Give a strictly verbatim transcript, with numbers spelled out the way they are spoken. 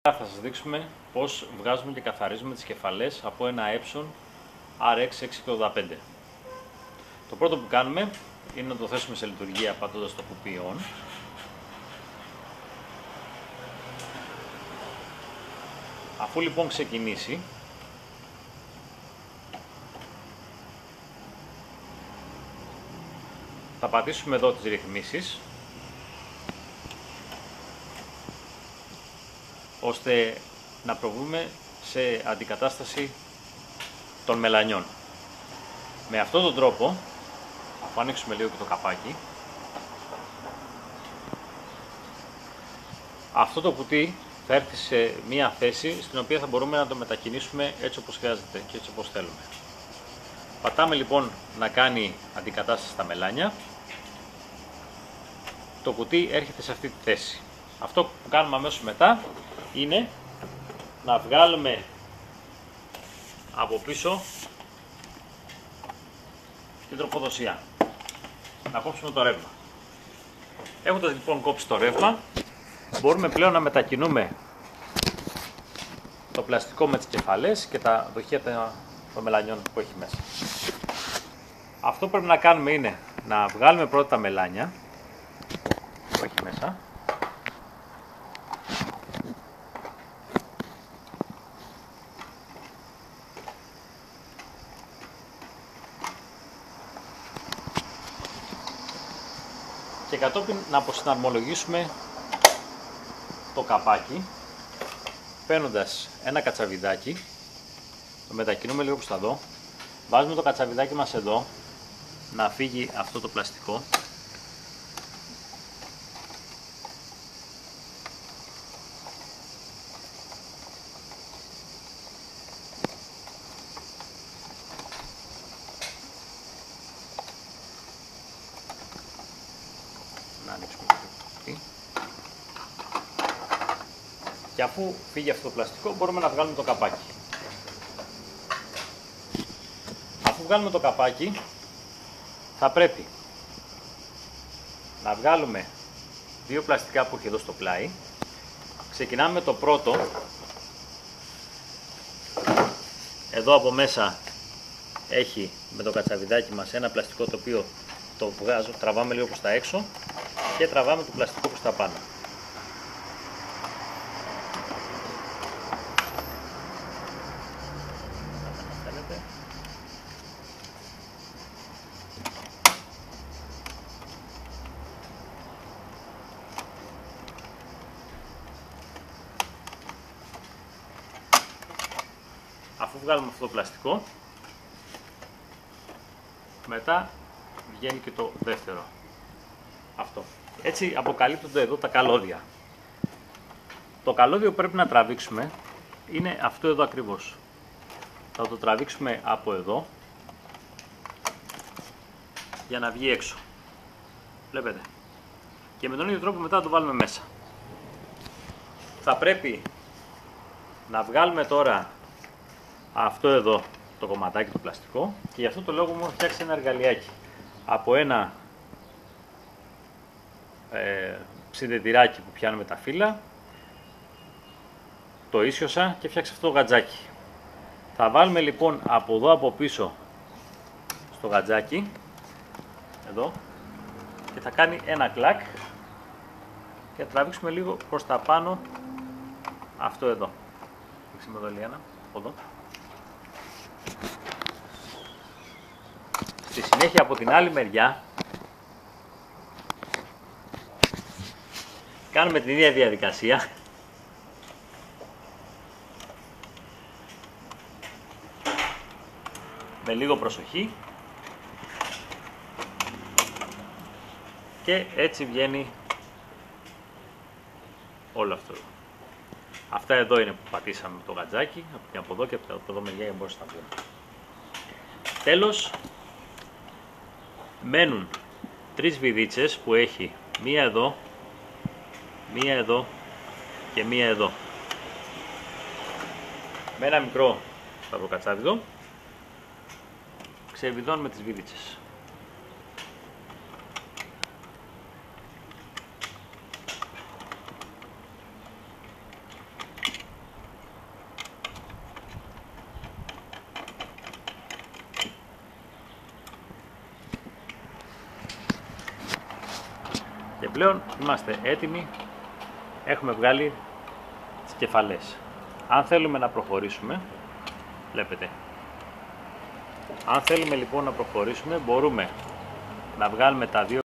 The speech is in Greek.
Θα σας δείξουμε πώς βγάζουμε και καθαρίζουμε τις κεφαλές από ένα Epson αρ εξ εξακόσια ογδόντα πέντε. Το πρώτο που κάνουμε είναι να το θέσουμε σε λειτουργία πατώντας το κουμπί on. Αφού λοιπόν ξεκινήσει, θα πατήσουμε εδώ τις ρυθμίσεις, ώστε να προβούμε σε αντικατάσταση των μελανιών. Με αυτόν τον τρόπο, αφού ανοίξουμε λίγο και το καπάκι, αυτό το κουτί θα έρθει σε μία θέση στην οποία θα μπορούμε να το μετακινήσουμε έτσι όπως χρειάζεται και έτσι όπως θέλουμε. Πατάμε λοιπόν να κάνει αντικατάσταση στα μελάνια. Το κουτί έρχεται σε αυτή τη θέση. Αυτό που κάνουμε αμέσως μετά είναι να βγάλουμε από πίσω την τροφοδοσία. Να κόψουμε το ρεύμα. Έχοντας λοιπόν κόψει το ρεύμα, μπορούμε πλέον να μετακινούμε το πλαστικό με τις κεφαλές και τα δοχεία των μελανιών που έχει μέσα. Αυτό που πρέπει να κάνουμε είναι να βγάλουμε πρώτα τα μελάνια που έχει μέσα. Και κατόπιν να αποσυναρμολογήσουμε το καπάκι, παίρνοντας ένα κατσαβιδάκι, το μετακινούμε λίγο προς τα εδώ, βάζουμε το κατσαβιδάκι μας εδώ, να φύγει αυτό το πλαστικό. Να ανοίξουμε το κουτί. Και αφού φύγει αυτό το πλαστικό, μπορούμε να βγάλουμε το καπάκι. Αφού βγάλουμε το καπάκι, θα πρέπει να βγάλουμε δύο πλαστικά που έχει εδώ στο πλάι. Ξεκινάμε με το πρώτο. Εδώ από μέσα έχει με το κατσαβιδάκι μας ένα πλαστικό το οποίο το βγάζω, τραβάμε λίγο προς τα έξω και τραβάμε το πλαστικό προς τα πάνω. Αφού βγάλουμε αυτό το πλαστικό, μετά βγαίνει και το δεύτερο. Αυτό. Έτσι αποκαλύπτονται εδώ τα καλώδια. Το καλώδιο που πρέπει να τραβήξουμε είναι αυτό εδώ ακριβώς. Θα το τραβήξουμε από εδώ για να βγει έξω. Βλέπετε. Και με τον ίδιο τρόπο μετά θα το βάλουμε μέσα. Θα πρέπει να βγάλουμε τώρα αυτό εδώ το κομματάκι το πλαστικό και γι' αυτό το λόγο μου έχω φτιάξει ένα εργαλειάκι από ένα ε, συνδετηράκι που πιάνουμε τα φύλλα, το ίσιοσα και φτιάξα αυτό το γατζάκι. Θα βάλουμε λοιπόν από εδώ από πίσω στο γατζάκι εδώ και θα κάνει ένα κλακ και θα τραβήξουμε λίγο προς τα πάνω αυτό εδώ. Δείξαμε εδώ ένα, εδώ. Στη συνέχεια από την άλλη μεριά κάνουμε την ίδια διαδικασία. Με λίγο προσοχή και έτσι βγαίνει όλο αυτό. Αυτά εδώ είναι που πατήσαμε το γατζάκι, από εδώ και από εδώ μεριά για μπορείς να βγουν. Τέλος, μένουν τρεις βιδίτσες που έχει μία εδώ, μία εδώ και μία εδώ. Με ένα μικρό σταυροκατσάβιδο ξεβιδώνουμε τις βιδίτσες. Πλέον είμαστε έτοιμοι, έχουμε βγάλει τις κεφαλές. Αν θέλουμε να προχωρήσουμε, βλέπετε, αν θέλουμε λοιπόν να προχωρήσουμε, μπορούμε να βγάλουμε τα δύο